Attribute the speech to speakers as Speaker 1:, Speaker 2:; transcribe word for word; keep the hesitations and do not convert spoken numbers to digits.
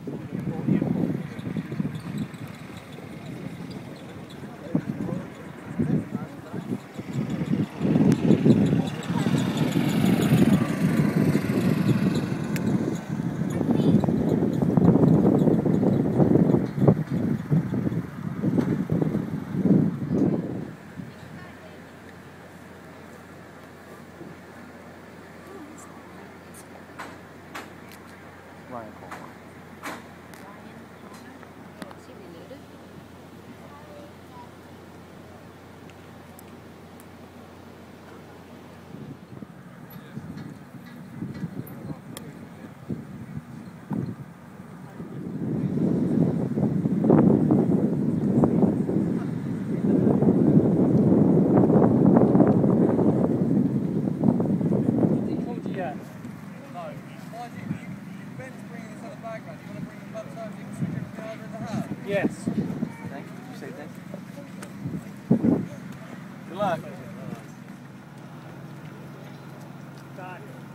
Speaker 1: Ryan Cole.
Speaker 2: Yes.
Speaker 1: Thank you. You say thank you. Good luck.
Speaker 2: Got it.